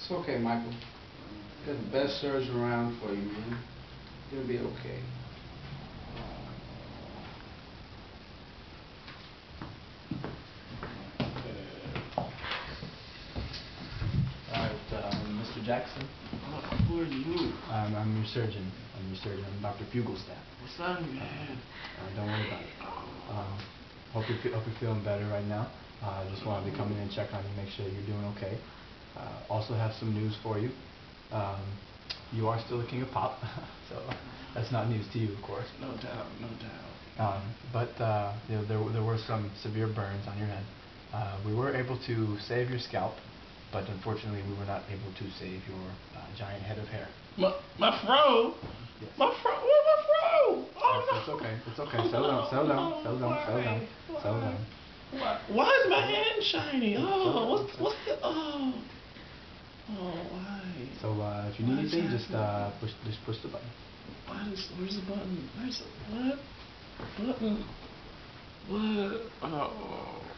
It's okay, Michael. Got the best surgeon around for you, man. You'll be okay. Alright, Mr. Jackson. Who are you? I'm your surgeon. I'm Dr. Fugelstaff. What's on your head? Don't worry about it. Hope you're feeling better right now. Just wanted to come in and check on you, make sure you're doing okay. Also have some news for you. You are still the king of pop, so that's not news to you, of course. No doubt, no doubt. But you know, there were some severe burns on your head. We were able to save your scalp, but unfortunately we were not able to save your giant head of hair. My fro? Yes. My fro? Where's my fro? Oh, It's okay. It's okay. Settle down. Why is my hand shiny? Oh, what's the? Oh, why? So if you need anything, just push the button. Where's the button? What? Button? What? Oh.